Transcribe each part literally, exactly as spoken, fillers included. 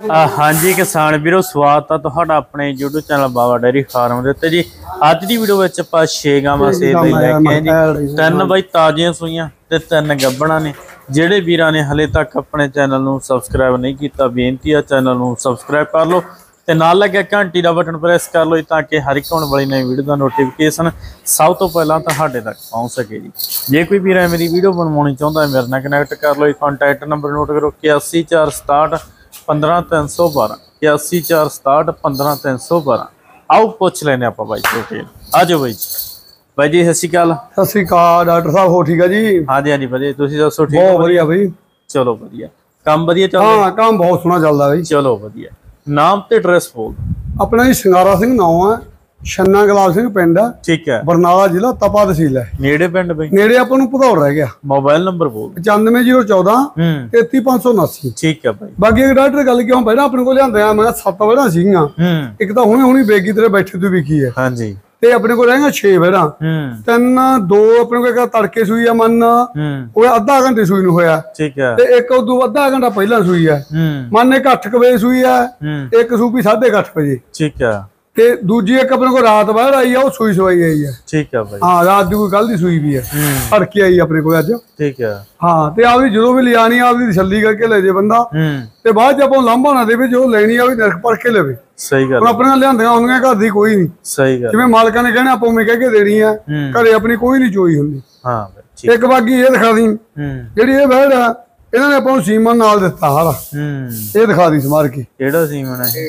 हाँ जी किसान वीरो स्वागत है तुहाडा अपने YouTube channel Baba dairy farm दे उत्ते जी। अज दी वीडियो विच आपां छे गावां सेल लई लैके आए जी। तीन बई ताजियां सूईयां ते तीन गब्बणां ने। जिहड़े वीरां ने हले तक अपने चैनल नूं सबसक्राइब नहीं कीता बेनती है चैनल नूं सबसक्राइब कर लो ते नाल लगे घंटी दा बटन प्रेस कर लो ताकि हर एक आने वाली नई वीडियो का नोटिफिकेशन सब तो पहला तुहाडे तक पहुँच सके जी। जे कोई वीर मेरी वीडियो बनवानी चाहता है मेरे नाल कनैक्ट कर लो। कॉन्टैक्ट नंबर नोट करो इक्यासी चार सताहठ पंद्रह तीन सौ बारह इक्यासी चार सताहठ पंद्रह तीन सौ बारह। आओ पुछ लेने आप भाई डिटेल। आ जाओ भाई भाई जी सत श्री अकाल। सत श्री अकाल डॉक्टर साहब हो ठीक है जी? हाँ जी हाँ जी वधिया तुसीं दसो ठीक बहुत वधिया भाई। चलो वधिया काम वधिया चल हाँ काम बहुत सोहना चलदा भाई। चलो वधिया नाम ते एड्रैस बोल। अपना जी संगारा सिंह नाम है छन्ना गुलाब सिंह पिंड है ठीक है बरनाला जिला तपा तहसील है नेड़े पिंड भाई नेड़े अपन नूं भदौड़ रह गया। मोबाइल नंबर बोल पचानवे जीरो चौदह तेती पांच सौ उनासी ठीक है भाई। बाकी एक डॉक्टर गल क्यों पहले अपने को लिया मैं सत्त वेड़ा सीगियां एक तो हुणे हुणी बेगी तेरे बैठे तू विकी है हाँ जी ते अपने को रहेगा छे वेड़ा तीन दो अपने को एक तड़के सूई है मन वो अद्धा घंटे सूई नूं होया ठीक है ते एक उदू अद्धा घंटा पहला सूई है मन एक अठ बजे सूई है एक सूपी साढ़े अठ बजे ठीक है ते दूजी एक अपने को रात बाहर आई है वो सूई सवाई आई है ठीक है भाई। हाँ रात की कोई कल दी सूई भी है तड़के आई अपने को अज ठीक है। हाँ ते आपकी जो भी लियानी आपकी तसल्ली करके ले जे बंदा ते बाद च लांभा ना देवे जो लेनी है नरख पढ़ के लेवे। सही गल अपने लियांदियां होंदियां घर दी कोई नहीं। सही गल जिवें मालकां ने कहना आपां उवें कह के देनी है घरे अपनी कोई नहीं चोई हुंदी। हाँ एक बाकी ये दिखा दी जेहड़ी ये बैड़ है इन्हां ने आपां सीमन नाल दित्ता सारा ये दिखा दी समार के केड़ा सीमन है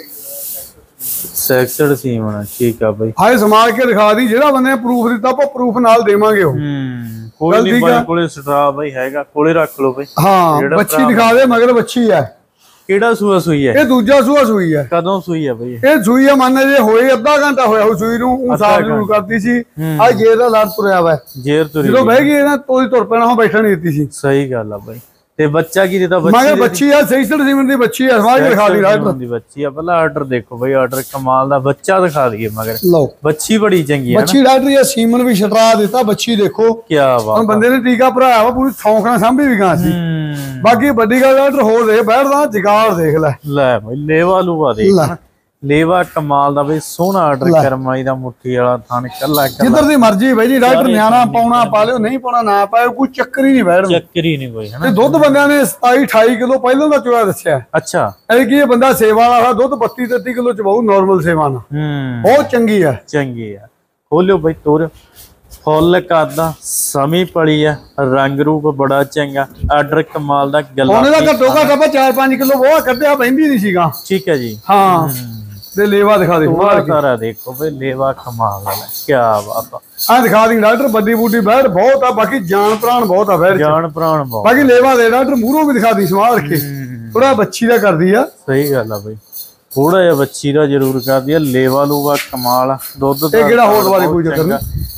सैक्सड सीमन ठीक है भाई। हाए समार के दिखा दी जेड़ा बंदे ने प्रूफ दिता आपां प्रूफ नाल देवांगे ओ कोई नहीं भाई कोले स्ट्रा भाई हैगा कोले रख लो भाई। हाँ बच्ची दिखा दे मगर बच्ची है केड़ा सूआ सूई है ये दूजा सूआ सूई है कदों सूई है भाई ये सूई है मान जे होए अद्धा घंटा होया हो सूई नु साफ जरूर करती सी आ जेर दा लाट तुरया वा जेर तुरी जो बह गई ना तोई तुर पैना हो बैठा नहीं दित्ती सी। सही गल है भाई ते बच्चा की देता बच्ची मगर बच्ची है सही सड़ सीमन दी बच्ची है समाज दिखा दी रात दी बच्ची है पहला ऑर्डर देखो भाई ऑर्डर कमाल दा बच्चा दिखा दिए मगर लो बच्ची बड़ी चंगी है बच्ची डॉक्टर ये सीमन भी छटरा देता बच्ची देखो क्या बात है बंदे ने टीका भराया वा पूरी सौंख ना सांभी भी गां सी। बाकी बड़ी गल डॉक्टर हो दे बैठदा जिगार देख ले ले भाई लेवा लूवा देख लेवा कमाल दा भाई सोहना ऑर्डर करमाई दा मुट्ठी वाला थान कल्ला जिधर दी मर्जी भाई जी डॉक्टर न्याणा पाउना पा लियो नहीं पाउना ना पाए कोई चक्कर ही नहीं बैठ चक्कर ही नहीं कोई है ना। दुध बंदे ने सताई अठाई किलो पहले दा चोया दस्या अच्छा ऐ कि ये बंदा सेवा वाला दुध बत्ती तेती किलो च बहु नॉर्मल सेवा ना बहुत चंगी है चंगी है। खोलियो भाई तोर फुल करदा समी पड़ी है रंग रूप बड़ा चंगा ऑर्डर कमाल दा गल्ला ओने दा घट्टो घट्ट आपा चार पांच किलो वो कड्डिया पैंदी नहीं सीगा ठीक है जी। हाँ ते लेवा दिखा दे सारा देखो भाई लेवा कमाल वाला क्या बात है। आ दिखा दी डॉक्टर बड्डी बूटी बैठ बहुत है बाकी जान प्राण बहुत है बैठ जान प्राण बहुत बाकी लेवा दे डॉक्टर मूरों भी दिखा दी संभाल के थोड़ा बच्ची दा कर दिया। सही गल है भाई थोड़ा जिहा बच्ची दा जरूर कर दिया लेवा लूवा कमाल दुध ते केड़ा होट वाली कोई चक्कर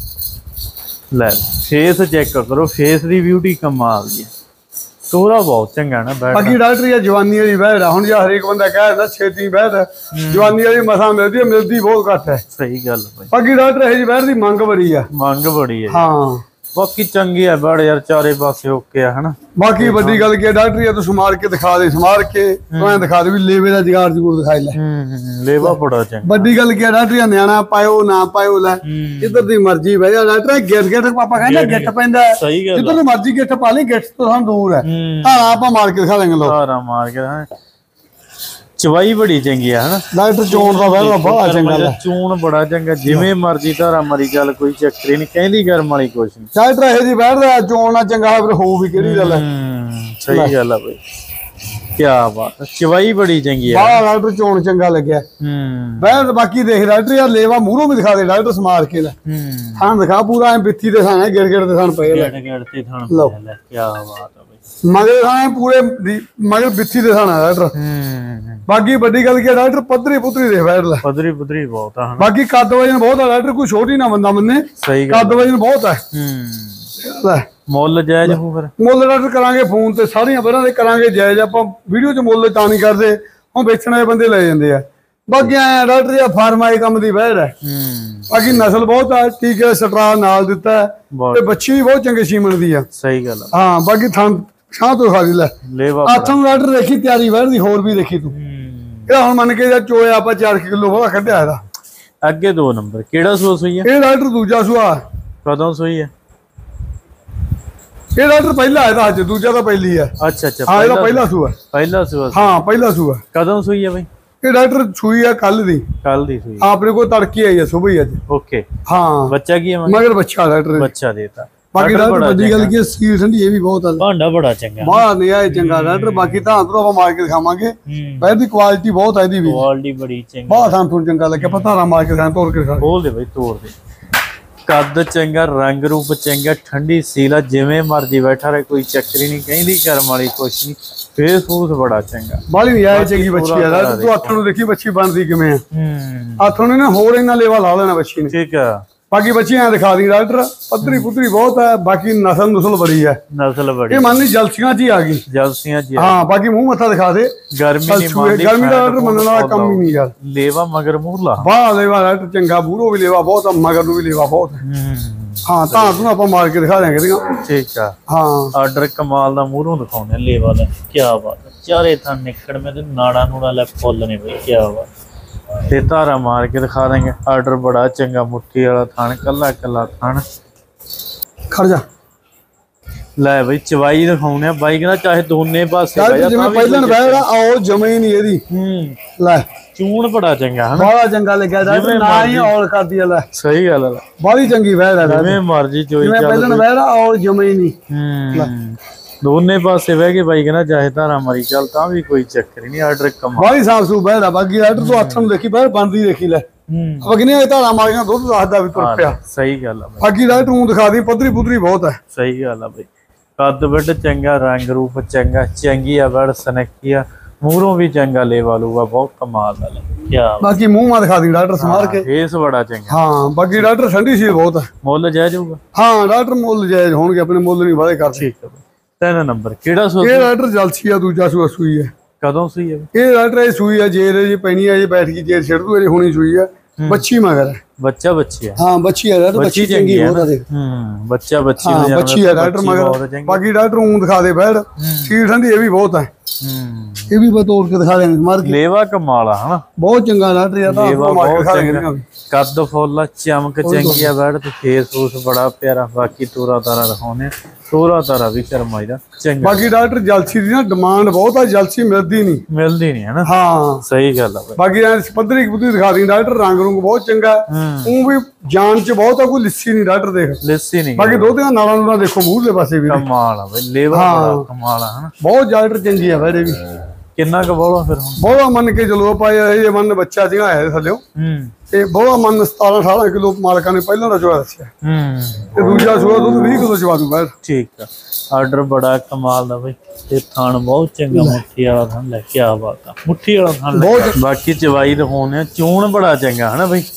नहीं। ले फेस चेक करो फेस दी ब्यूटी कमाल दी तोरा बहुत चंगा ना बैठ बाकी डॉक्टर ये जवानी वाली बैठ है हुन जे हर एक बंदा कहदा छेती बैठ जवानी वाली मसा मिलदी है मिलदी बहुत घट है। सही गल भाई बाकी डॉक्टर है जी बैठ दी मांग बड़ी है मांग बड़ी है। हाँ बाकी चंगी है बैठ यार चारे पासे ओके है ना। बाकी बड़ी गल की डॉक्टर ये तो सुमार के दिखा दे सुमार के मैं दिखा दे भी लेवे दा जिगार जरूर दिखाई ले लेवा बड़ा चंगा। बड़ी गल की डॉक्टर न्याणा पायो ना पायो ले जिधर दी मर्जी भाई डॉक्टर गेट गेट पापा कहंदा गेट पैंदा जिधर दी मर्जी गेट पा ले गेट तो हम दूर है तारा आपा मार के दिखा देंगे लोग तारा मार के चवाई बड़ी चंगी है ना डॉक्टर चोण दा बैठा बड़ा चंगा है चोण बड़ा चंगा जिवें मर्जी धारा मरी चल कोई चक्कर नहीं कहंदी गर्म वाली कुछ नहीं डॉक्टर है जी बैठदा चोण ना चंगा फिर हो भी केड़ी गल है। सही गल है भाई क्या बात है चवाई बड़ी चंगी है बड़ा डॉक्टर चोण चंगा लगया बैठ बाकी देख डॉक्टर यार लेवा मूरों भी दिखा दे डॉक्टर समार के ले थान दिखा पूरा बित्ती दे थान गिर गिर दे थान पे गिर गिर ते थान लो क्या बात है मगर थान पूरे मगर बित्ती दे थान डॉक्टर बाकी बड़ी गल की डॉक्टर पदरी पुदरी दे बैठ ले पदरी पुदरी बहुत है बाकी कद वजन बहुत है डॉक्टर कोई छोटी ना बंदा मन्ने सही कद वजन बहुत है मुੱਲ जायज हो फिर मुੱਲ डॉक्टर करांगे फोन ते सारियां बरां दे करांगे जायज आपां वीडियो च मुੱਲ तां नहीं करदे हुण बेचण वाले बंदे ले जांदे आ बाकी आए डॉक्टर या फार्माई काम दी बैठ है बाकी नस्ल बहुत है टीके सटरा नाल दिता है ते बच्ची भी बहुत चंगे सीमन दी है। सही गल है। हां बाकी थां शां तो खा दी ले लेवा आथों डॉक्टर देखी तैयारी बैठ दी होर भी देखी तू ਇਹਦਾ ਹੁਣ ਮੰਨ ਕੇ ਜਾਂ ਚੋਇਆ ਆਪਾਂ ਚਾਰ ਕਿਲੋ ਵਾਲਾ ਕੱਢਿਆ ਇਹਦਾ। ਅੱਗੇ ਦੋ ਨੰਬਰ ਕਿਹੜਾ ਸੂਆ ਸੂਈ ਹੈ? ਇਹ ਡਾਕਟਰ ਦੂਜਾ ਸੂਆ। ਕਦੋਂ ਸੂਈ ਹੈ? ਇਹ ਡਾਕਟਰ ਪਹਿਲਾ ਹੈ ਤਾਂ ਅੱਜ, ਦੂਜਾ ਤਾਂ ਪਹਿਲੀ ਹੈ। ਅੱਛਾ ਅੱਛਾ ਹਾਂ ਇਹਦਾ ਪਹਿਲਾ ਸੂਆ। ਪਹਿਲਾ ਸੂਆ? ਹਾਂ ਪਹਿਲਾ ਸੂਆ। ਕਦੋਂ ਸੂਈ ਹੈ ਬਈ? ਇਹ ਡਾਕਟਰ ਸੂਈ ਹੈ ਕੱਲ ਦੀ। ਕੱਲ ਦੀ ਸੂਈ ਆਪਣੇ ਕੋਲ ਤੜਕੀ ਆਈ ਹੈ ਸੁਬਹ ਅੱਜ। ਓਕੇ ਹਾਂ ਬੱਚਾ ਕੀ ਹੈ ਮਗਰ? ਬੱਚਾ ਡਾਕਟਰ ਬੱਚਾ ਦੇਤਾ। ਬਾਕੀ ਡਾਕਟਰ ਵੱਡੀ ਗੱਲ ਕੀ ਸੀਲ ਠੰਡੀ ਇਹ ਵੀ ਬਹੁਤ ਹੈ। ਭਾਂਡਾ ਬੜਾ ਚੰਗਾ ਬਾਹਰ ਨਹੀਂ ਆਏ ਚੰਗਾ ਡਾਕਟਰ। ਬਾਕੀ ਤਾਂ ਅੰਦਰੋਂ ਆਪਾਂ ਮਾਰ ਕੇ ਦਿਖਾਵਾਂਗੇ। ਪਰ ਇਹਦੀ ਕੁਆਲਿਟੀ ਬਹੁਤ ਹੈ ਇਹਦੀ ਵੀ। ਕੁਆਲਿਟੀ ਬੜੀ ਚੰਗੀ। ਬਹੁਤ ਸਾਨੂੰ ਚੰਗਾ ਲੱਗਿਆ ਪਤਾ ਨਾ ਮਾਰ ਕੇ ਦਿਖਾਂ ਤੋੜ ਕੇ ਦਿਖਾ। ਬੋਲ ਦੇ ਬਈ ਤੋੜ ਦੇ। ਕੱਦ ਚੰਗਾ, ਰੰਗ ਰੂਪ ਚੰਗਾ, ਠੰਡੀ ਸੀਲ ਆ, ਜਿਵੇਂ ਮਰਜੀ ਬੈਠਾ ਰਹੇ, ਕੋਈ ਚੱਕਰੀ ਨਹੀਂ, ਕਹਿੰਦੀ ਕਰਮ ਵਾਲੀ ਕੁਛ ਨਹੀਂ। ਫੇਸ ਫੂਸ ਬੜਾ ਚੰਗਾ। ਬਾਲੀ ਨਹੀਂ ਆਏ ਚੰਗੀ ਬੱਚੀ ਆ ਡਾਕਟਰ। ਤੂੰ ਹੱਥ ਨੂੰ ਦੇਖੀ ਬੱਚੀ ਬਣਦੀ ਕਿਵੇਂ ਆ। ਹੂੰ ਹੱਥ ਨੂੰ ਨਾ ਹੋਰ ਇਹਨਾਂ ਲੇਵਾ ਲਾ ਲੈਣਾ ਬੱਚੀ ਨੇ। ਠੀਕ ਆ। ਬਾਕੀ ਬੱਚੀਆਂ ਦਿਖਾ ਦੀ ਡਾਕਟਰ। ਪੱਧਰੀ ਪੁੱਧਰੀ ਬਹੁਤ ਹੈ। ਬਾਕੀ ਨਸਲ ਨੁਸਲ ਬੜੀ ਹੈ। ਨਸਲ ਬੜੀ। ਇਹ ਮੰਨ ਲਈ ਜਲਸੀਆਂ ਚ ਹੀ ਆ ਗਈ। ਜਲਸੀਆਂ ਚ ਹਾਂ ਬਾਕੀ ਮੂੰਹ ਮੱਥਾ ਦਿਖਾ ਦੇ। ਗਰਮੀ ਨਹੀਂ ਮੰਨਦੀ। ਗਰਮੀ ਦਾ ਡਾਕਟਰ ਮੰਨਣ ਵਾਲਾ ਕੰਮ ਹੀ ਨਹੀਂ ਯਾਰ। ਲੇਵਾ ਮਗਰ ਮੂਰਲਾ ਬਾਹ ਲੇਵਾ ਡਾਕਟਰ ਚੰਗਾ। ਬੂਰੋ ਵੀ ਲੇਵਾ ਬਹੁਤ ਆ, ਮਗਰ ਨੂੰ ਵੀ ਲੇਵਾ ਬਹੁਤ ਹੈ। ਹਾਂ ਤਾਂ ਤੂੰ ਆਪਾਂ ਮਾਰ ਕੇ ਦਿਖਾ ਦਿਆਂਗੇ। ਠੀਕ ਆ। ਹਾਂ ਆਰਡਰ ਕਮਾਲ ਦਾ ਮੂਹਰੋਂ ਦਿਖਾਉਣੇ ਲੇਵਾ ਦਾ। ਕੀ ਬਾਤ ਹੈ। ਚਾਰੇ ਥਾਂ ਨਿਕੜ ਮੇ ਤੇ ਨਾੜਾ ਨੂੜਾ ਲੈ ਫੁੱਲ ਨੇ ਬਈ। ਕੀ ਬਾਤ। ਤੇ ਧਾਰਾ ਮਾਰ ਕੇ ਦਿਖਾ ਦਾਂਗੇ। ਆਰਡਰ ਬੜਾ ਚੰਗਾ। ਮੁੱਠੀ ਵਾਲਾ ਥਣ, ਕੱਲਾ ਕੱਲਾ ਥਣ। ਖੜ ਜਾ ਲੈ ਬਈ ਚਵਾਈ ਦਿਖਾਉਣੇ ਆ। ਬਾਈ ਕਹਿੰਦਾ ਚਾਹੇ ਦੋਨੇ ਪਾਸੇ ਜਿਵੇਂ ਪਹਿਲਾਂ ਬਹਿਰਾ ਆਓ ਜਮੇ ਨਹੀਂ ਇਹਦੀ। ਹੂੰ ਲੈ ਚੂਣ ਬੜਾ ਚੰਗਾ ਹਨਾ। ਬੜਾ ਚੰਗਾ ਲੱਗਿਆ ਡਾਕਟਰ। ਨਾ ਹੀ ਔਲ ਕਰਦੀ ਲੈ। ਸਹੀ ਗੱਲ ਆ। ਬੜੀ ਚੰਗੀ ਬਹਿਰਾ ਜਿਵੇਂ ਮਰਜੀ ਚੋਈ ਜਿਵੇਂ ਪਹਿਲਾਂ ਬਹਿਰਾ ਔਲ ਜਮੇ ਨਹੀਂ। ਹੂੰ ਦੋਨੇ ਪਾਸੇ ਬਹਿ ਕੇ ਬਾਈ ਕਹਿੰਦਾ ਚਾਹੇ ਧਾਰਾ ਮਾਰੀ ਚੱਲ ਤਾਂ ਵੀ ਕੋਈ ਚੱਕਰ ਨਹੀਂ। ਆਰਡਰ ਕਮਾ ਬੜੀ ਸਾਫ ਸੂ ਬਹਿਰਾ। ਬਾਕੀ ਡਾਕਟਰ ਤੂੰ ਹੱਥ ਨੂੰ ਦੇਖੀ ਬਹਿਰ ਬਣਦੀ ਦੇਖੀ ਲੈ। ਹੂੰ ਆਪਾਂ ਕਿੰਨੀਆਂ ਧਾਰਾ ਮਾਰੀਆਂ ਦੁੱਧ ਦੱਸਦਾ ਵੀ ਤੁਰ ਪਿਆ। ਸਹੀ ਗੱਲ ਆ ਬਾਈ। ਬਾਕੀ ਡਾਕਟਰ ਨੂੰ ਦਿਖਾ ਦੀ ਪੱਧਰੀ ਪੁੱਧਰੀ ਬਹੁਤ ਹੈ। ਸਹੀ ਗੱਲ ਆ ਬਾਈ। ਕੱਦ ਵੱਡ ਚੰਗਾ, ਰੰਗ ਰੂਪ ਚੰਗਾ, ਚੰਗੀ ਆ ਵੜ ਸਨੱਖੀ ਆ, ਮੂਹਰੋਂ ਵੀ ਚੰਗਾ, ਲੇਵਾ ਲੂਗਾ ਬਹੁਤ ਕਮਾਲ ਦਾ ਲੱਗਿਆ। ਬਾਕੀ ਮੂੰਹ ਮਾ ਦਿਖਾ ਦੀ ਡਾਕਟਰ ਸਮਾਰ ਕੇ। ਫੇਸ ਬੜਾ ਚੰਗਾ। ਹਾਂ ਬਾਕੀ ਡਾਕਟਰ ਠੰਡੀ ਸੀ ਬਹੁਤ ਹੈ। ਮੁੱਲ ਜਾਇਜ਼ ਹੋਊਗਾ? ਹਾਂ ਡਾਕਟਰ ਮੁੱਲ ਜਾਇਜ਼ ਹੋਣਗੇ। ਆਪਣੇ ਮੁੱਲ ਨਹੀਂ ਵਾਲੇ ਕਰਦੇ। ਠੀਕ ਹੈ। ਤਿੰਨ ਨੰਬਰ ਕਿਹੜਾ ਸੂਆ? ਇਹ ਡਾਕਟਰ ਜਲਸੀ ਆ ਦੂਜਾ ਸੂਆ ਸੂਈ ਹੈ। ਕਦੋਂ ਸੂਈ ਹੈ? ਇਹ ਡਾਕਟਰ ਇਹ ਸੂਈ ਹੈ ਜੇਰ ਜੇ ਪੈਣੀ ਹੈ ਜੇ ਬੈਠ ਗਈ ਜੇਰ ਛੱਡ ਦੂ ਇਹ ਹੁਣੀ ਸੂਈ ਹੈ। ਬੱਚੀ ਮਗਰ ਹੈ। ਬੱਚਾ ਬੱਚੀ ਹੈ। ਹਾਂ ਬੱਚੀ ਹੈ ਡਾਕਟਰ। ਬੱਚੀ ਚੰਗੀ ਬਹੁਤ ਹੈ। ਦੇਖ ਹੂੰ ਬੱਚਾ ਬੱਚੀ ਹਾਂ ਬੱਚੀ ਹੈ ਡਾਕਟਰ ਮਗਰ। ਬਾਕੀ ਡਾਕਟਰ ਊਂ ਦਿਖਾ ਦੇ ਬੈੜ ਸੀਲ ਠੰਡੀ ਇਹ ਵੀ ਬਹੁਤ ਹੈ। ਹੂੰ ਇਹ ਵੀ ਬਤੌਰ ਕੇ ਦਿਖਾ ਦੇਣਗੇ ਮਾਰ ਕੇ। ਲੇਵਾ ਕਮਾਲ ਆ ਹਨਾ। ਬਹੁਤ ਚੰਗਾ ਡਾਕਟਰ ਯਾਰ। ਤਾਂ ਲੇਵਾ ਮਾਰ ਕੇ ਬਹੁਤ ਦਿਖਾ ਚੰਗਾ। ਦੇਣਗੇ। ਕੱਦ ਫੁੱਲ ਚਮਕ ਚੰਗੀ ਆ ਬੈੜ ਤੇ ਫੇਸ ਫੂਸ ਬੜਾ ਪਿਆਰਾ। ਬਾਕੀ ਤੋਰਾ ਤਾਰਾ ਦਿਖਾਉਣੇ। ਤੋਰਾ ਤਾਰਾ ਵੀ ਕਰਮਾਈ ਦਾ ਚੰਗਾ। ਬਾਕੀ ਡਾਕਟਰ ਜਲਸੀ ਦੀ ਨਾ ਡਿਮਾਂਡ ਬਹੁਤ ਆ। ਜਲਸੀ ਮਿਲਦੀ ਨਹੀਂ। ਮਿਲਦੀ ਨਹੀਂ ਹਨਾ। ਹਾਂ ਸਹੀ ਗੱਲ ਆ। ਬਾਕੀ ਪੱਧਰੀ ਪੁੱਧਰੀ ਦਿਖਾ ਦੀ ਡਾਕਟਰ। ਰੰਗ ਰੁੰਗ ਬਹੁਤ ਚੰਗਾ। ਉਹ ਵੀ ਜਾਨ ਚ ਬਹੁਤ ਆ। ਕੋਈ ਲਿੱਸੀ ਨਹੀਂ ਡਾਕਟਰ ਦੇਖ। ਲਿੱਸੀ ਨਹੀਂ। ਬਾਕੀ ਦੋ ਤਿੰਨ ਨਾਲਾਂ ਨੂੰ ਦੇਖੋ ਮੂਹਰਲੇ ਪਾਸੇ ਵੀ ਕਮਾਲ ਆ ਬਈ। ਲੇਵਾ ਬੜਾ ਕਮਾਲ ਆ ਹਨਾ। ਬਹੁਤ ਡਾਕਟਰ ਚੰਗੀ ਆ ਬੈੜੇ ਵੀ। ਕਿੰਨਾ ਕੁ ਬੋਲਾ ਫਿਰ ਹੁਣ? ਬੋਲਾ ਮੰਨ ਕੇ ਚਲੋ ਆਪਾਂ ਇਹ ਮੰਨ ਬੱਚਾ ਜਿਹਾ ਆਇਆ ਥੱਲੇ ਹੂੰ ਤੇ ਬੋਲਾ ਮੰਨ ਸਤਾਰਾਂ ਅਠਾਰਾਂ ਕਿਲੋ ਮਾਲਕਾਂ ਨੇ ਪਹਿਲਾਂ ਦਾ ਚੋਇਆ ਦੱਸਿਆ। ਹੂੰ ਤੇ ਦੂਜਾ ਸੂਆ ਦੁੱਧ ਵੀਹ ਕਿਲੋ ਚਵਾ ਦੂ ਬੈਠ। ਠੀਕ ਆ। ਆਰਡਰ ਬੜਾ ਕਮਾਲ ਦਾ ਬਈ। ਤੇ ਥਣ ਬਹੁਤ ਚੰਗਾ। ਮੁੱਠੀ ਵਾਲਾ ਥਣ ਲੈ। ਕੀ ਬਾਤ ਆ। ਮੁੱਠੀ ਵਾਲਾ ਥਣ ਬਹੁਤ। ਬਾਕੀ ਚਵਾਈ ਦਿਖਾਉਣੇ। ਚੂਣ ਬੜਾ ਚੰਗਾ ਹਨਾ ਬਈ।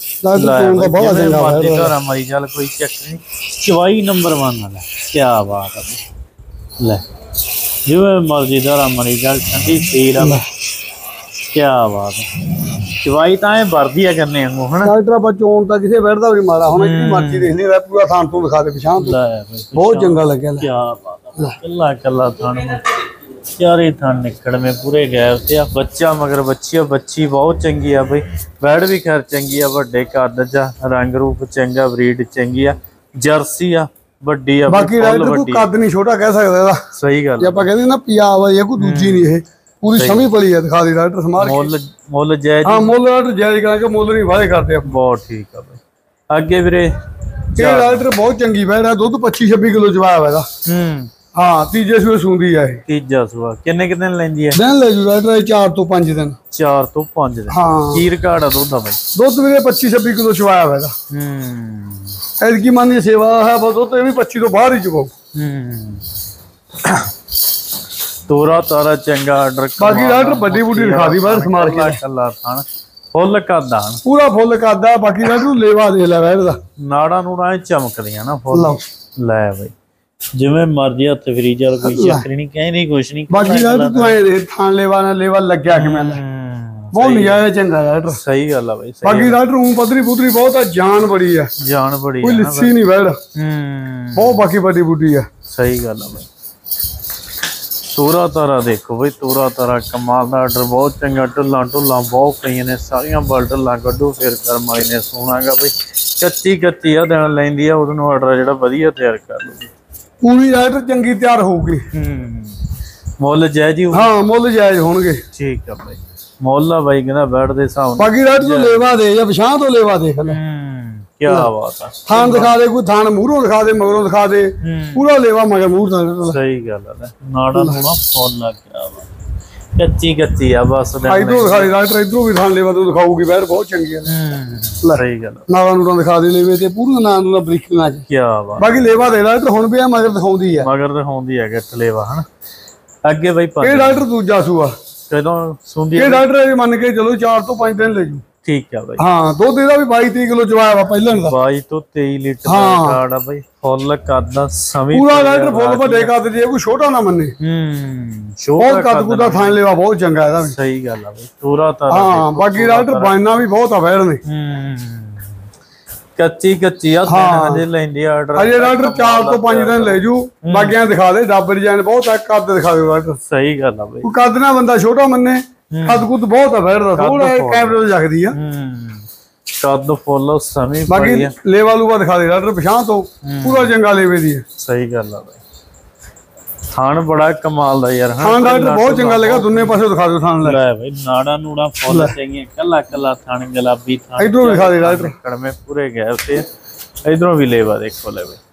ਘਰਾਂ ਮਾਰੀ ਚੱਲ ਕੋਈ ਚੱਕ ਨਹੀਂ। ਚਵਾਈ ਨੰਬਰ ਵਨ ਲੈ। ਕੀ ਬਾਤ ਆ ਲੈ। ਜਿਵੇਂ ਮਰਜ਼ੀ ਧਾਰਾ ਮਾਰੀ ਚੱਲ ਠੰਡੀ ਸੀਲ ਆ। ਕੀ ਬਾਤ ਹੈ। ਚਵਾਈ ਤਾਂ ਇਹ ਵਰਦੀ ਆ ਕਰਨੇ ਵਾਂਗੂ ਹਨਾ। ਡਾਕਟਰ ਆਪਾਂ ਚੋਣ ਤਾਂ ਕਿਸੇ ਬੈਠਦਾ ਵੀ ਮਾਰਾ। ਹੁਣ ਇੱਕ ਮਰਜ਼ੀ ਦੇਖ ਲਈ ਪੂਰਾ ਥਾਂ ਤੋਂ ਦਿਖਾ ਦੇ ਪਛਾਣ ਤੋਂ। ਬਹੁਤ ਚੰਗਾ ਲੱਗਿਆ। ਕੀ ਬਾਤ ਆ। ਕੱਲਾ ਕੱਲਾ ਥਣ ਚਾਰੇ ਥਣ ਨਿਕੜਵੇਂ ਪੂਰੇ ਗੈਪ ਤੇ ਆ। ਬੱਚਾ ਮਗਰ ਬੱਚੀ ਆ। ਬੱਚੀ ਬਹੁਤ ਚੰਗੀ ਆ ਬਈ। ਬੈੜ ਵੀ ਖੈਰ ਚੰਗੀ ਆ। ਵੱਡੇ ਕੱਦ ਚ ਰੰਗ ਰੂਪ ਚੰਗਾ। ਬਰੀਡ ਚੰਗੀ ਆ। ਜਰਸੀ ਆ ਵੱਡੀ ਆ। ਬਾਕੀ ਡਾਕਟਰ ਤੂੰ ਕੱਦ ਨਹੀਂ ਛੋਟਾ ਕਹਿ ਸਕਦਾ ਇਹਦਾ। ਸਹੀ ਗੱਲ। ਜੇ ਆਪਾਂ ਕਹਿੰਦੇ ਨਾ ਪੰਜਾਬ ਵਾਲੀ ਕੋਈ ਦੂਜੀ ਨਹੀਂ। ਇਹ ਪੂਰੀ ਸਮੀ ਪਲੀ ਹੈ। ਦਿਖਾ ਦੀ ਡਾਕਟਰ ਸਮਾਰ ਕੇ। ਮੁੱਲ ਮੁੱਲ ਜਾਇਜ਼। ਹਾਂ ਮੁੱਲ ਡਾਕਟਰ ਜਾਇਜ਼ ਕਰਾਂਗੇ। ਮੁੱਲ ਨਹੀਂ ਵਾਅਦੇ ਕਰਦੇ ਆਪਾਂ। ਬਹੁਤ ਠੀਕ ਆ ਬਈ। ਅੱਗੇ ਵੀਰੇ ਇਹ ਡਾਕਟਰ ਬਹੁਤ ਚੰਗੀ ਬੈੜ ਆ। ਦੁੱਧ ਪੱਚੀ ਛੱਬੀ ਕਿਲੋ ਚਵਾਇਆ ਵਾ ਇਹਦਾ। ਹੂੰ ਹਾਂ ਤੀਜੇ ਸੂਏ ਸੂੰਦੀ ਆ ਇਹ। ਤੀਜਾ ਸੂਆ ਕਿੰਨੇ ਕਿੰਨੇ ਲੈਂਦੀ ਹੈ? ਦਿਨ ਲੈ ਜੂ ਡਾਕਟਰ ਚਾਰ ਤੋਂ ਪੰਜ ਦਿਨ। ਚਾਰ ਤੋਂ ਪੰਜ ਦਿਨ। ਹਾਂ ਕੀ ਰਿਕਾਰਡ ਆ ਦੁੱਧ ਦਾ ਬਾਈ? ਦੁੱਧ ਵੀਰੇ ਪੱਚੀ ਛੱਬੀ ਕਿਲੋ ਚਵਾਇਆ ਵਾ ਇਹਦਾ। ਹੂੰ ਐਤਕੀ ਮੰਨ ਸੇਵਾ ਹੈ ਬਸ ਦੁੱਧ ਇਹ ਵੀ ਪੱਚੀ ਤੋਂ ਬਾਹਰ ਹੀ ਚਵਾਉ। ਹੂੰ ਤੋਰਾ ਤਾਰਾ ਚੰਗਾ। ਆਰਡਰ ਬਾਕੀ ਡਾਕਟਰ ਵੱਡੀ ਬੁੱਢੀ ਦਿਖਾ ਦੀ ਬਾਹਰ ਸਮਾਰ ਕੇ। ਕੱਲਾ ਥਣ ਫੁੱਲ ਕਰਦਾ ਪੂਰਾ ਫੁੱਲ ਕਰਦਾ। ਬਾਕੀ ਡਾਕਟਰ ਨੂੰ ਲੇਵਾ ਦੇ ਲੈ ਬੈਠ ਦਾ। ਨਾੜਾ ਨੂੜਾ ਚਮਕਦੀਆਂ ਨਾ ਫੁੱਲ। ਲੈ ਬਈ ਜਿਵੇਂ ਮਰਜ਼ੀ ਹੱਥ ਫਰੀ ਚੱਲ ਕੋਈ ਚੱਕਰ ਨਹੀਂ। ਕਹਿੰਦੀ ਕੁਛ ਨਹੀਂ। ਬਾਕੀ ਡਾਕਟਰ ਤੂੰ ਐ ਥਾਂ ਲੇਵਾ ਨਾਲ ਲੇਵਾ ਲੱਗਿਆ ਕਿਵੇਂ ਲੈ। ਬਹੁਤ ਨਜ਼ਾਰਾ ਚੰਗਾ ਡਾਕਟਰ। ਸਹੀ ਗੱਲ ਆ ਬਈ। ਬਾਕੀ ਡਾਕਟਰ ਨੂੰ ਪੱਧਰੀ ਪੁੱਧਰੀ ਬਹੁਤ ਆ। ਜਾਨ ਬੜੀ ਆ। ਜਾਨ ਬੜੀ ਕੋਈ ਲਿੱਸੀ ਨਹੀਂ ਬੈਠ। ਹੂੰ ਬਹੁਤ ਬਾਕੀ ਵੱਡੀ ਬੁੱਢੀ ਆ। ਸਹੀ ਗੱਲ ਆ ਬਈ। ਤੋਰਾ ਤਾਰਾ ਦੇਖੋ ਬਈ, ਤੋਰਾ ਤਾਰਾ ਕਮਾਲ ਦਾ ਆਰਡਰ, ਬਹੁਤ ਚੰਗਾ। ਢੁੱਲਾਂ ਢੁੱਲਾਂ ਬਹੁਤ ਪਈਆਂ ਨੇ, ਸਾਰੀਆਂ ਬਲ ਢੁੱਲਾਂ ਕੱਢੋ ਫਿਰ ਕਰਮ ਵਾਲੀ ਨੇ ਸੋਣਾਗਾ ਬਈ। ਕੱਚੀ ਕੱਚੀ ਆ ਦਿਨ ਲੈਂਦੀ ਆ, ਉਹਨੂੰ ਆਰਡਰ ਜਿਹੜਾ ਵਧੀਆ ਤਿਆਰ ਕਰ ਲੂਗੀ। ਪੂਰੀ ਰਾਈਡਰ ਚੰਗੀ ਤਿਆਰ ਹੋਊਗੀ। ਹੂੰ ਮੁੱਲ ਜਾਇਜ਼ ਹੀ? ਹਾਂ ਮੁੱਲ ਜਾਇਜ਼ ਹੋਣਗੇ। ਠੀਕ ਆ ਬਾਈ, ਮੁੱਲ ਆ ਬਾਈ ਕਹਿੰਦਾ ਬੈਠ ਦੇ ਹਿਸਾਬ ਨਾਲ। ਬਾਕੀ ਰਾਈਡਰ ਤੋਂ ਲੇਵਾ ਦੇ ਜਾਂ ਵਿਛਾਂ ਤੋਂ ਲੇਵਾ ਦੇਖ ਲੈ। ਕੀ ਬਾਤ ਆ। ਥਾਣ ਦਿਖਾ ਦੇ, ਕੋਈ ਥਾਣ ਮੂਹਰੋਂ ਦਿਖਾ ਦੇ, ਮਗਰੋਂ ਦਿਖਾ ਦੇ, ਪੂਰਾ ਲੇਵਾ ਮਗਰ ਮੂਹਰ ਦਾ। ਸਹੀ ਗੱਲ ਆ। ਨਾੜਾ ਨੂੰ ਨਾ ਫੁੱਲ ਆ ਗਿਆ ਵਾ, ਕੱਚੀ ਕੱਚੀ ਆ ਬਸ। ਇਧਰੋਂ ਦਿਖਾ ਦੇ ਰਾਈਡਰ, ਇਧਰੋਂ ਵੀ ਥਾਣ ਲੇਵਾ ਤੋਂ ਦਿਖਾਊਗੀ, ਬੈਠ ਬਹੁਤ ਚੰਗੀ ਆ। ਸਹੀ ਗੱਲ। ਨਾਲਾਂ ਨੂੰ ਦਿਖਾ ਦੇ ਲੇਵੇ ਤੇ, ਪੂਰਾ ਨਾਂ ਨੂੰ ਬਰੀਕੀਆਂ ਚ। ਕੀ ਬਾਤ। ਬਾਕੀ ਲੇਵਾ ਦੇ ਰਾਈਡਰ ਹੁਣ ਵੀ ਆ, ਮਗਰ ਦਿਖਾਉਂਦੀ ਆ, ਮਗਰ ਦਿਖਾਉਂਦੀ ਆ ਗਿੱਠ ਲੇਵਾ ਹਨ। ਅੱਗੇ ਬਾਈ ਇਹ ਰਾਈਡਰ ਦੂਜਾ ਸੂਆ ਕਦੋਂ ਸੁੰਦੀ? ਇਹ ਰਾਈਡਰ ਮੰਨ ਕੇ ਚਲੋ ਚਾਰ ਤੋਂ ਪੰਜ ਦਿਨ ਲੈ ਜੂ। ਠੀਕ ਆ ਬਾਈ। ਹਾਂ ਦੁੱਧ ਇਹਦਾ ਵੀ ਬਾਈ ਤੀਹ ਕਿਲੋ ਚਵਾਇਆ ਵਾ ਪਹਿਲਾਂ ਦਾ। ਬਾਈ ਤੋਂ ਤੇਈ ਲੀਟਰ ਦਾ ਕਾਰਡ ਆ ਬਾਈ। ਫੁੱਲ ਕੱਦ ਸਮੇਂ ਪੂਰਾ ਰਾਈਡਰ ਫੁੱਲ ਵੱਡੇ ਕੱਦ ਦੀ, ਕੋਈ ਛੋਟਾ ਨਾ ਮੰਨੇ। ਹੂੰ ਛੋਟਾ ਕੱਦ ਕੁਦਾ ਥਾਣ ਲੇਵਾ ਬਹੁਤ ਚੰਗਾ ਇਹਦਾ ਵੀ। ਸਹੀ ਗੱਲ ਆ ਬਾਈ। ਤੋਰਾ ਤਾਰਾ ਹਾਂ ਬਾਕੀ ਰਾਈਡਰ ਬਾਇਨਾ ਵੀ ਬਹੁਤ ਆ ਬੈਠ ਨੇ। ਹੂੰ ਕੱਚੀ ਕੱਚੀ ਆ ਹਜੇ ਲੈਂਦੀ ਆਰਡਰ। ਅਜੇ ਰਾਈਡਰ ਚਾਰ ਤੋਂ ਪੰਜ ਦਿਨ ਲੈ ਜੂ। ਬਾਕੀਆਂ ਦਿਖਾ ਦੇ, ਡੱਬ ਡਿਜ਼ਾਈਨ ਬਹੁਤ ਆ, ਕੱਦ ਦਿਖਾ ਦੇ ਰਾਈਡਰ। ਸਹੀ ਗੱਲ ਆ ਬਾਈ। ਕੋਈ ਕੱਦ ਨਾ ਬੰਦਾ ਛੋਟਾ ਮੰਨੇ, ਕੱਦ ਕੁੱਦ ਬਹੁਤ ਆ ਬੈਠਦਾ, ਥੋੜਾ ਕੈਮਰੇ ਤੋਂ ਜਗਦੀ ਆ। ਕੱਦ ਫੁੱਲ ਸਮੇਂ ਬਾਕੀ ਲੇਵਾ ਲੂਵਾ ਦਿਖਾ ਦੇ ਰਾਈਡਰ ਪਛਾਂ ਤੋਂ, ਪੂਰਾ ਚੰਗਾ ਲੇਵੇ ਦੀ ਹੈ। ਸਹੀ ਗੱਲ ਆ ਬਾਈ। ਥਾਣ ਬੜਾ ਕਮਾਲ ਦਾ ਯਾਰ। ਹਾਂ ਰਾਈਡਰ ਬਹੁਤ ਚੰਗਾ ਲੱਗਾ, ਦੋਨੇ ਪਾਸੇ ਦਿਖਾ ਦਿਓ ਥਾਣ। ਲੈ ਬਾਈ ਨਾੜਾ ਨੂੜਾ ਫੁੱਲ ਚੰਗੀਆਂ, ਕੱਲਾ ਕੱਲਾ ਥਾਣ ਗੁਲਾਬੀ ਥਾਣ। ਇਧਰੋਂ ਦਿਖਾ ਦੇ ਰਾਈਡਰ, ਕੜਮੇ ਪੂਰੇ ਗਏ ਉੱਤੇ। ਇਧਰੋਂ ਵੀ ਲੇਵਾ ਦੇਖੋ ਲੈ ਬਾਈ।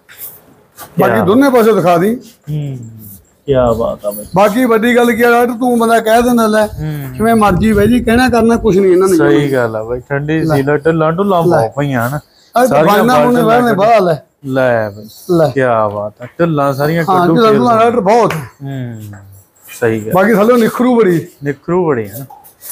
ਬਾਕੀ ਦੋਨੇ ਪਾਸੇ ਦਿਖਾ ਦੀ। ਹੂੰ ਕੀ ਬਾਤ ਆ ਬਾਈ। ਬਾਕੀ ਵੱਡੀ ਗੱਲ ਕੀ ਆ ਰਾਈਡਰ, ਤੂੰ ਬੰਦਾ ਕਹਿ ਦਿੰਦਾ ਲੈ ਕਿਵੇਂ ਮਰਜੀ ਬਾਈ ਜੀ, ਕਹਿਣਾ ਕਰਨਾ ਕੁਛ ਨਹੀਂ ਇਹਨਾਂ ਨੇ। ਸਹੀ ਗੱਲ ਆ ਬਾਈ। ਠੰਡੀ ਸੀ ਲੱਟ ਲਾਂਡੂ ਲਾਂਬਾ ਪਈਆਂ ਹਨ ਸਾਰੀਆਂ। ਬਾਣੇ ਬਾਣੇ ਬਾਹਰ ਲੈ ਲੈ ਬਾਈ ਕੀ ਬਾਤ ਆ। ਢੁੱਲਾਂ ਸਾਰੀਆਂ ਕੱਢੂ। ਹਾਂ ਢੁੱਲਾਂ ਰਾਈਡਰ ਬਹੁਤ। ਹੂੰ ਸਹੀ ਗੱਲ। ਬਾਕੀ ਥੱਲੇ ਨਿਖਰੂ ਬੜੀ, ਨਿਖਰੂ ਬੜੀ ਹੈ।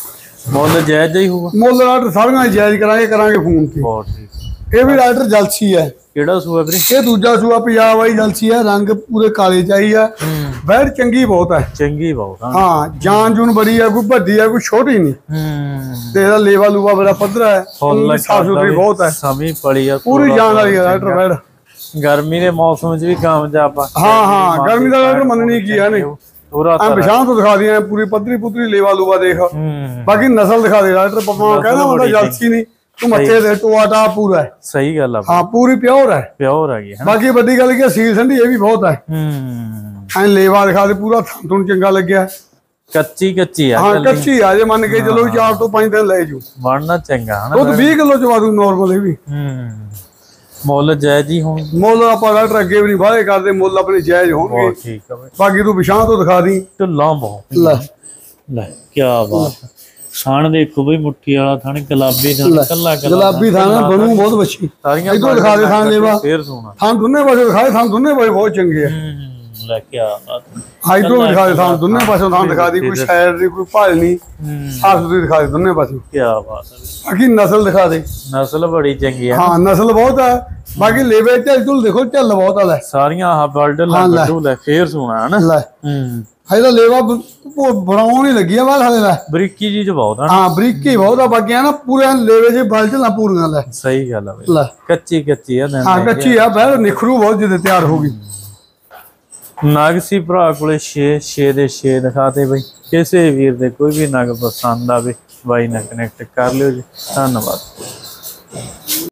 ਮੁੱਲ ਜਾਇਜ਼ ਹੀ ਹੋਊਗਾ। ਮੁੱਲ ਰਾਈਡਰ ਸਾਰੀਆਂ ਜਾਇਜ਼ ਕਰਾਂਗੇ ਕਰਾਂਗੇ ਫੋਨ ਤੇ। ਬਹੁਤ ਠੀਕ। ਇਹ ਵੀ ਰਾਈਡਰ ਜਲਸੀ ਹੈ। ਕਿਹੜਾ ਸੂਆ ਵੀਰੇ? ਇਹ ਦੂਜਾ ਸੂਆ ਪੰਜਾਬ ਵਾਲੀ ਜਲਸੀ ਹੈ। ਰੰਗ ਪੂਰੇ ਕਾਲੇ ਚਾਹੀ ਆ, ਬੈਠ ਚੰਗੀ ਬਹੁਤ ਹੈ। ਚੰਗੀ ਬਹੁਤ ਹਾਂ ਜਾਨ ਜੂਨ ਬੜੀ ਹੈ, ਕੋਈ ਵੱਡੀ ਹੈ ਕੋਈ ਛੋਟੀ ਨਹੀਂ। ਹੂੰ ਤੇ ਇਹਦਾ ਲੇਵਾ ਲੂਵਾ ਬੜਾ ਪੱਧਰਾ ਹੈ, ਸਾਫ ਸੁਥਰੀ ਬਹੁਤ ਹੈ, ਸਮੀ ਪੜੀ ਆ, ਪੂਰੀ ਜਾਨ ਵਾਲੀ ਹੈ ਰਾਈਡਰ। ਬੈਠ ਗਰਮੀ ਦੇ ਮੌਸਮ ਚ ਵੀ ਕਾਮਯਾਬ ਆ। ਹਾਂ ਹਾਂ ਗਰਮੀ ਦਾ ਰਾਈਡਰ ਮੰਨਣੀ ਕੀ ਹੈ। ਨਹੀਂ ਪੂਰਾ ਪਛਾਣ ਤੋਂ ਦਿਖਾ ਦੀਆਂ, ਪੂਰੀ ਪੱਧਰੀ ਪੁੱਤਰੀ ਲੇਵਾ ਲੂਵਾ ਦੇਖ। ਬਾਕੀ ਨਸਲ ਦਿਖਾ ਦੇ ਰਾਈਡਰ। ਪਪਾ ਕਹਿੰਦਾ ਬੰਦਾ ਜਲਸੀ ਨਹੀਂ, ਤੂੰ ਮੱਥੇ ਦੇ ਟੋਆਟਾ ਪੂਰਾ ਹੈ। ਸਹੀ ਗੱਲ ਆ। ਹਾਂ ਪੂਰੀ ਪਿਓਰ ਹੈ, ਪਿਓਰ ਹੈਗੀ। ਬਾਕੀ ਵੱਡੀ ਗੱਲ ਕੀ ਸੀਲ ਠੰਡੀ ਇਹ ਵੀ ਬਹੁਤ ਹੈ। ਹੂੰ ਐ ਲੇਵਾ ਦਿਖਾ ਦੇ, ਪੂਰਾ ਤੁਹਾਨੂੰ ਚੰਗਾ ਲੱਗਿਆ। ਕੱਚੀ ਕੱਚੀ ਆ। ਹਾਂ ਕੱਚੀ ਆ, ਜੇ ਮੰਨ ਕੇ ਚਲੋ ਚਾਰ ਤੋਂ ਪੰਜ ਦਿਨ ਲੈ ਜੂ। ਬਣਨਾ ਚੰਗਾ ਹਨਾ। ਉਹ ਵੀਹ ਕਿਲੋ ਚਵਾ ਦੂ ਨਾਰਮਲ। ਇਹ ਵੀ ਹੂੰ ਮੁੱਲ ਜਾਇਜ਼ ਹੀ ਹੋਣ। ਮੁੱਲ ਆਪਾਂ ਰਾਈਡਰ ਅੱਗੇ ਵੀ ਨਹੀਂ ਵਾਅਦੇ ਕਰਦੇ, ਮੁੱਲ ਆਪਣੇ ਜਾਇਜ਼ ਹੋਣਗੇ। ਠੀਕ ਆ ਬਾਈ। ਬਾਕੀ ਤੂੰ ਵਿਛਾਂ ਤੋਂ ਦਿਖਾ ਦੀ। ਢੁੱਲਾਂ ਬਹੁਤ। ਲੈ ਲੈ ਕੀ ਬਾਤ। ਥਾਣ ਦੇਖੋ ਬਈ, ਮੁੱਠੀ ਵਾਲਾ ਥਾਣ, ਗੁਲਾਬੀ ਥਾਣ, ਕੱਲਾ ਕੱਲਾ ਗੁਲਾਬੀ ਥਾਣ ਬਣੂ ਬਹੁਤ ਵੱਛੀ। ਸਾਰੀਆਂ ਇਧਰੋਂ ਦਿਖਾ ਦੇ ਥਾਣ ਲੇਵਾ, ਫੇਰ ਸੋਣਾ। ਥਾਣ ਦੋਨੇ ਪਾਸੇ ਦਿਖਾਏ, ਥਾਣ ਦੋਨੇ ਪਾਸੇ ਬਹੁਤ ਚੰਗੇ ਆ। ਲੈ ਕੀ ਬਾਤ। ਇਧਰੋਂ ਦਿਖਾ ਦੇ ਥਾਣ ਦੋਨੇ ਪਾਸੇ, ਥਾਣ ਦਿਖਾ ਦੀ, ਕੋਈ ਸ਼ਾਇਰ ਦੀ ਕੋਈ ਭਾਲ ਨਹੀਂ, ਸਾਫ ਸੁਥਰੀ ਦਿਖਾ ਦੇ ਦੋਨੇ ਪਾਸੇ। ਕੀ ਬਾਤ ਹੈ। ਬਾਕੀ ਨਸਲ ਦਿਖਾ ਦੇ। ਨਸਲ ਬੜੀ ਚੰਗੀ ਆ। ਹਾਂ ਨਸਲ ਬਹੁਤ ਹੈ। ਬਾਕੀ ਲੇਵੇ ਝੱਲ ਝੁਲ ਦੇਖੋ, ਝੱਲ ਬਹੁਤ ਆ। ਲੈ ਸਾਰੀਆਂ ਆਹ ਬਲਡ ਲੱਡੂ ਲੈ ਫੇਰ ਸੋਣਾ ਹਨਾ। ਲੈ ਹੂੰ ਇਹਦਾ ਲੇਵਾ ਬਣਾਉਣ ਹੀ ਲੱਗੀ ਆ ਬਾਹਰ ਹਲੇ। ਲੈ ਬਰੀਕੀ ਜੀ ਚ ਬਹੁਤ ਆ। ਹਾਂ ਬਰੀਕੀ ਬਹੁਤ ਆ। ਬਾਕੀ ਆ ਨਾ ਪੂਰੇ ਲੇਵੇ ਜੇ ਬਲ ਝੱਲਾਂ ਪੂਰੀਆਂ। ਲੈ ਸਹੀ ਗੱਲ ਆ ਬਈ। ਲੈ ਕੱਚੀ ਕੱਚੀ ਆ। ਹਾਂ ਕੱਚੀ ਆ, ਬਹਿ ਨਿਖਰੂ ਬਹੁਤ ਜਿੱਦੇ ਤਿਆਰ ਹੋ ਗਈ। ਨਾਗਸੀ ਭਰਾ ਕੋਲੇ ਛੇ ਛੇ ਦੇ ਛੇ ਦਿਖਾਤੇ ਬਈ। ਕਿਸੇ ਵੀਰ ਦੇ ਕੋਈ ਵੀ ਨਗ ਪਸੰਦ ਆਵੇ ਬਾਈ ਨਾਲ ਕਨੈਕਟ ਕਰ ਲਿਓ ਜੀ। ਧੰਨਵਾਦ।